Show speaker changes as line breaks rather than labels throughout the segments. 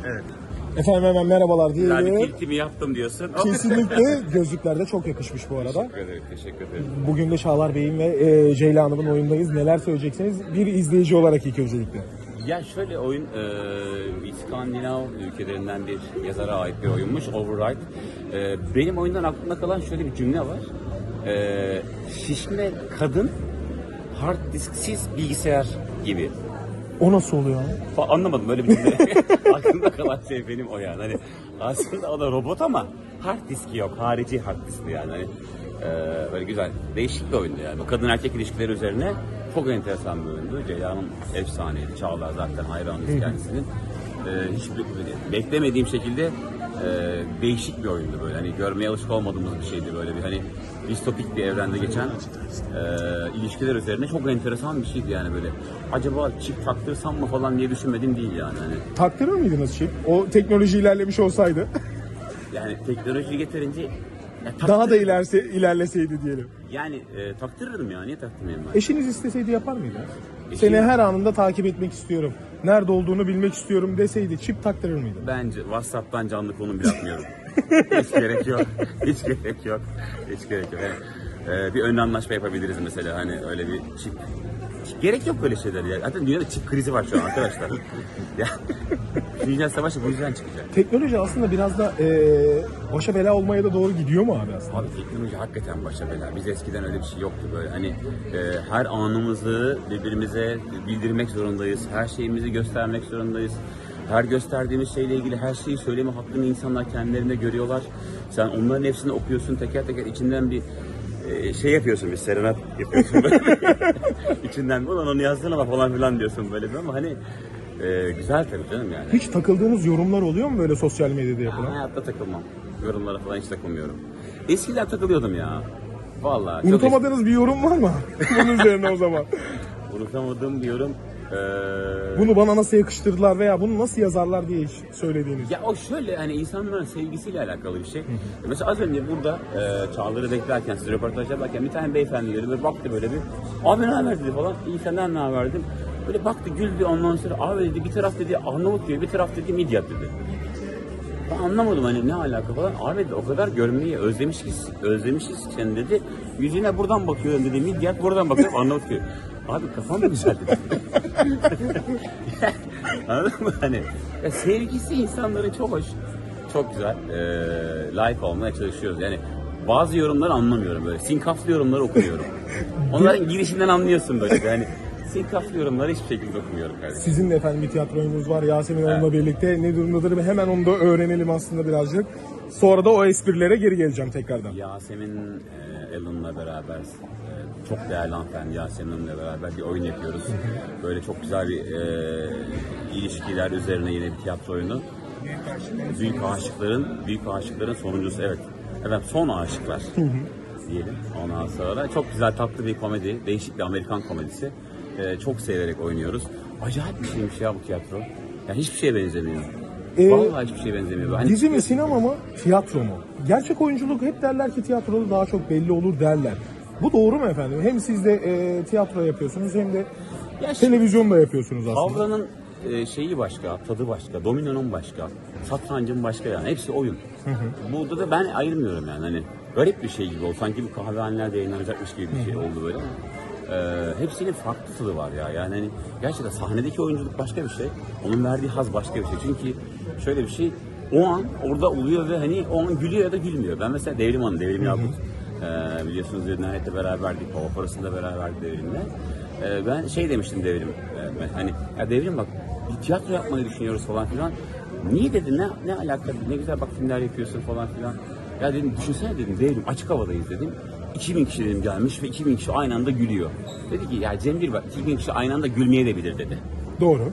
Evet.
Efendim hemen merhabalar diyelim.
Yani ilkimi yaptım diyorsun.
Kesinlikle gözlükler de çok yakışmış bu arada.
Teşekkür ederim.
Bugün de Çağlar Bey'in ve Ceyla Hanım'ın oyundayız. Neler söyleyeceksiniz? Bir izleyici olarak ilk öncelikle.
Ya şöyle oyun İskandinav ülkelerinden bir yazara ait bir oyunmuş, Override. Benim oyundan aklımda kalan şöyle bir cümle var. Şişme kadın hard disksiz bilgisayar gibi.
O nasıl oluyor?
Anlamadım böyle bir cümle. Aklımda kalan şey benim o yani. Hani aslında o da robot ama hard diski yok. Harici hard diskli yani. Hani, böyle güzel. Değişik bir oyundu yani. Kadın erkek ilişkileri üzerine çok enteresan bir oyundu. Ceyla Hanım efsaneydi. Çağlar zaten hayranıyız kendisinin. Hiç beklemediğim şekilde değişik bir oyundu böyle. Hani görmeye alışık olmadığımız bir şeydi böyle bir hani distopik bir evrende geçen ilişkiler üzerine çok enteresan bir şeydi yani böyle. Acaba çift taktırsam mı falan diye düşünmedim değil yani. Hani,
Taktırır mıydınız çift? O teknoloji ilerlemiş olsaydı.
yani teknoloji getirince
Daha da ilerleseydi diyelim.
yani taktırırdım ya. Niye taktırmayayım ben?
Eşiniz isteseydi yapar mıydı?
Eşim-
Seni her anında takip etmek istiyorum. Nerede olduğunu bilmek istiyorum deseydi çip taktırır mıydı?
Bence WhatsApp'tan canlı konum bile atmıyorum. Hiç gerek yok. Hiç gerek yok. Hiç gerek yok. Yani, bir ön anlaşma yapabiliriz mesela hani öyle bir çip. Gerek yok böyle şeyler ya. Zaten dünyada çip krizi var şu an arkadaşlar. Ya, dünya savaşı bu yüzden çıkacak.
Teknoloji aslında biraz da başa bela olmaya da doğru gidiyor mu abi aslında?
Abi teknoloji hakikaten başa bela. Biz eskiden öyle bir şey yoktu böyle. Hani her anımızı birbirimize bildirmek zorundayız. Her şeyimizi göstermek zorundayız. Her gösterdiğimiz şeyle ilgili her şeyi söyleme hakkını insanlar kendilerinde görüyorlar. Sen onların hepsini okuyorsun teker teker içinden bir şey yapıyorsun, bir serenat yapıyorsun böyle. İçinden ulan onu yazdın ama falan filan diyorsun böyle ama hani güzel tabii canım yani.
Hiç takıldığınız yorumlar oluyor mu böyle sosyal medyada yapılan?
Hayatta takılmam. Yorumlara falan hiç takılmıyorum. Eskiden takılıyordum ya. Vallahi.
Unutamadığınız bir yorum var mı? Bunun üzerine o zaman.
Unutamadığım bir yorum.
Bunu bana nasıl yakıştırdılar veya bunu nasıl yazarlar diye söylediğiniz.
Ya o şöyle hani insanların sevgisiyle alakalı bir şey. Mesela az önce burada Çağlar'ı beklerken, size röportaj yaparken bir tane beyefendi gördüm ve baktı böyle bir. Abi ne haber dedi falan. İyi senden ne haber dedim. Böyle baktı güldü ondan sonra abi dedi bir taraf dedi Arnavut diyor bir taraf dedi Midyat dedi. Ben anlamadım hani ne alaka falan. Abi dedi o kadar görmeyi özlemişiz sen dedi. Yüzüne buradan bakıyorum dedi Midyat buradan bakıyorum Arnavut diyor. Abi kafam mı güzel dedi. Anladın mı hani? Ya sevgisi insanların çok hoş. Çok güzel. Like olmaya çalışıyoruz. Yani bazı yorumları anlamıyorum böyle. Sinkaflı yorumları okuyorum. Onların girişinden anlıyorsun böyle. Yani sinkaflı yorumları hiçbir şekilde okumuyorum kardeşim.
Sizin de efendim bir tiyatro oyununuz var Yasemin Hanım'la birlikte. Ne durumdadır? Hemen onu da öğrenelim aslında birazcık. Sonra da o esprilere geri geleceğim tekrardan.
Yasemin Allen'la beraber çok değerli hanımefendi Yasemin'le beraber bir oyun yapıyoruz. Böyle çok güzel bir ilişkiler üzerine yine bir tiyatro oyunu. Büyük aşıkların sonuncusu evet. Evet son aşıklar diyelim. Ondan sonra çok güzel tatlı bir komedi, değişik bir Amerikan komedisi. Çok severek oynuyoruz. Acayip bir şeymiş ya bu tiyatro. Yani hiçbir şeye benzemiyor. Vallahi hiçbir şeye benzemiyor. Hani
Dizi mi, sinema mı, tiyatro mu? Gerçek oyunculuk hep derler ki tiyatroda daha çok belli olur derler. Bu doğru mu efendim? Hem siz de tiyatro yapıyorsunuz hem de televizyon da yapıyorsunuz aslında.
Kavranın şeyi başka, tadı başka, dominonun başka, satrancın başka yani. Hepsi oyun. Burada da ben ayırmıyorum yani. Hani garip bir şey gibi oldu. Sanki bir kahvehanelerde yayınlanacakmış gibi bir şey oldu böyle ama. Hepsinin farklı tadı var ya. Yani hani gerçekten sahnedeki oyunculuk başka bir şey. Onun verdiği haz başka bir şey. Çünkü şöyle bir şey o an orada oluyor ve hani o an gülüyor ya da gülmüyor. Ben mesela Devrim Yakut biliyorsunuz Nihayet'le beraberdik. Hava Parası'nda beraberdik Devrim'le. Ben şey demiştim Devrim. Hani ya Devrim bak bir tiyatro yapmayı düşünüyoruz falan filan. Niye dedi ne alaka ne güzel bak filmler yapıyorsun falan filan. Ya dedim düşünsene dedim Devrim açık havadayız dedim. 2000 kişi dedim gelmiş ve 2000 kişi aynı anda gülüyor. Dedi ki ya Cemil bak 2000 kişi aynı anda gülmeye de bilir dedi.
Doğru.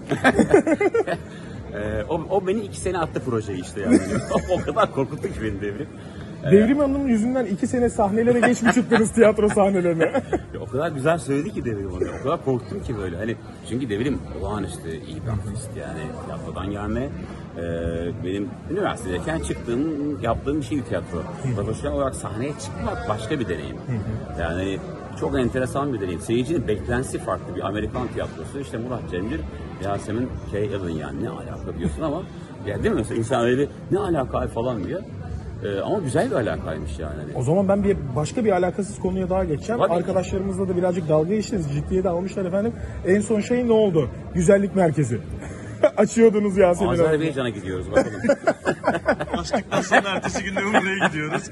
O beni 2 sene attı projeyi işte yani. O kadar korkuttu ki beni Devrim.
Devrim Hanım'ın yüzünden 2 sene sahnelere geçmiş çıktınız tiyatro sahnelerine.
O kadar güzel söyledi ki Devrim onu. O kadar korktum ki böyle. Hani çünkü Devrim olağanüstü iyi bir artist yani tiyatrodan gelme. Benim üniversitedeyken yaptığım bir şeydi tiyatro. Profesyonel olarak sahneye çıkmak başka bir deneyim. Yani çok enteresan bir deneyim. Seyircinin beklentisi farklı bir Amerikan tiyatrosu. İşte Murat Cemcir, Yasemin K. Allen yani ne alaka diyorsun ama Ya değil mi? Mesela insan öyle ne alaka falan diyor. Ama güzel bir alakaymış yani. Hani.
O zaman ben başka bir alakasız konuya daha geçeceğim.
Tabii.
Arkadaşlarımızla da birazcık dalga geçtiniz. Ciddiye de almışlar efendim. En son şey ne oldu? Güzellik merkezi. Açıyordunuz Yasemin Hanım.
Azerbaycan'a gidiyoruz bakalım.
Açtıktan sonra ertesi günde Umre'ye gidiyoruz.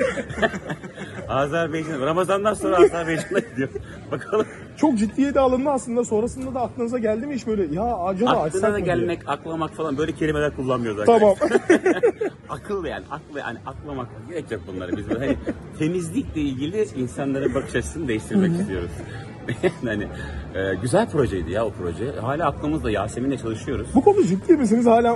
Azerbaycan, Ramazan'dan sonra Azerbaycan'a gidiyor. Bakalım.
Çok ciddiye de alındı aslında. Sonrasında da aklınıza geldi mi hiç böyle ya acaba açsak
Aklına da
mı diye?
gelmek, aklamak falan böyle kelimeler kullanmıyoruz
Tamam.
arkadaşlar. Akıl yani, aklamak gerek yok bunları. Biz böyle hani temizlikle ilgili insanların bakış açısını değiştirmek istiyoruz. Yani güzel projeydi ya o proje. Hala aklımızda Yasemin'le çalışıyoruz.
Bu konuda ciddi misiniz? Hala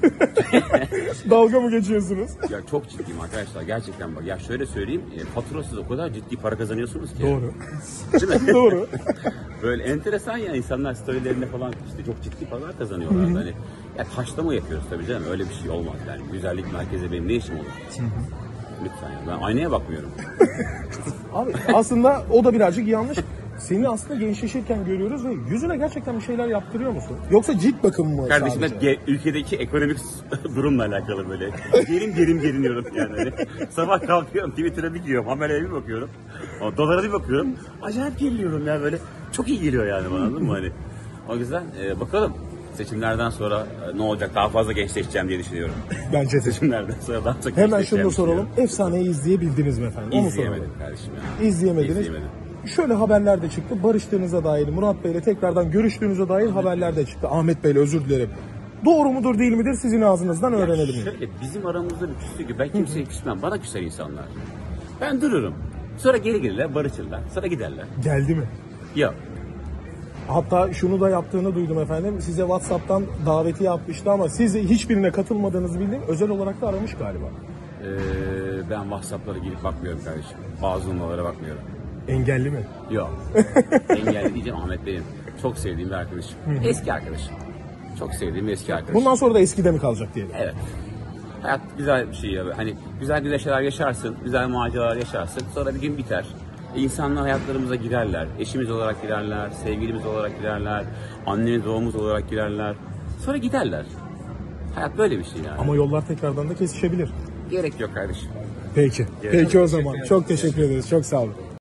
dalga mı geçiyorsunuz?
Ya çok ciddiyim arkadaşlar gerçekten bak. Ya şöyle söyleyeyim, faturasız o kadar ciddi para kazanıyorsunuz ki.
Doğru.
Değil mi?
Doğru.
Böyle enteresan ya insanlar storylerinde falan işte çok ciddi paralar kazanıyorlar. Hani ya taşlama yapıyoruz tabii canım öyle bir şey olmaz yani. Güzellik merkezi benim ne işim olur? Lütfen ya ben aynaya bakmıyorum.
Abi aslında o da birazcık yanlış. Seni aslında gençleşirken görüyoruz ve yüzüne gerçekten bir şeyler yaptırıyor musun? Yoksa cilt bakımı mı
Kardeşim
sadece?
hep ülkedeki ekonomik durumla alakalı böyle. Gerim geriniyorum yani. Hani sabah kalkıyorum Twitter'a bir giriyorum, haberlere bir bakıyorum. O dolara bir bakıyorum. Acayip geriliyorum ya böyle. Çok iyi geliyor yani bana anladın mı hani? O yüzden bakalım seçimlerden sonra ne olacak daha fazla gençleşeceğim diye düşünüyorum.
Bence de.
Seçimlerden sonra daha çok
Hemen
gençleşeceğim
şunu da soralım.
düşünüyorum.
Efsaneyi izleyebildiniz mi efendim? Onu soralım.
İzleyemedim kardeşim ya.
İzleyemediniz.
İzleyemedim.
Şöyle haberler de çıktı. Barıştığınıza dair, Murat Bey'le tekrardan görüştüğünüze dair haberler de çıktı. Ahmet Bey'le özür dilerim. Doğru mudur değil midir sizin ağzınızdan öğrenelim.
Şöyle bizim aramızda bir küslük ki ben kimseye küsmem. Bana küser insanlar. Ben dururum. Sonra geri gelirler, barışırlar. Sonra giderler.
Geldi mi?
Yok.
Hatta şunu da yaptığını duydum efendim. Size WhatsApp'tan daveti yapmıştı ama siz hiçbirine katılmadığınızı bildim. Özel olarak da aramış galiba.
Ben WhatsApp'lara girip bakmıyorum kardeşim. Bazı numaralara bakmıyorum.
Engelli mi?
Yok. Engelli diyeceğim Ahmet benim. Çok sevdiğim bir arkadaşım. Eski arkadaşım. Çok sevdiğim eski arkadaşım.
Bundan sonra da eskide mi kalacak diyelim.
Evet. Hayat güzel bir şey ya. Hani güzel şeyler yaşarsın, güzel maceralar yaşarsın. Sonra bir gün biter. İnsanlar hayatlarımıza girerler. Eşimiz olarak girerler, sevgilimiz olarak girerler, annemiz babamız olarak girerler. Sonra giderler. Hayat böyle bir şey yani.
Ama yollar tekrardan da kesişebilir.
Gerek yok kardeşim.
Peki.
Gerek
Peki
yok.
o zaman. Çok teşekkür ederiz. Çok sağ olun.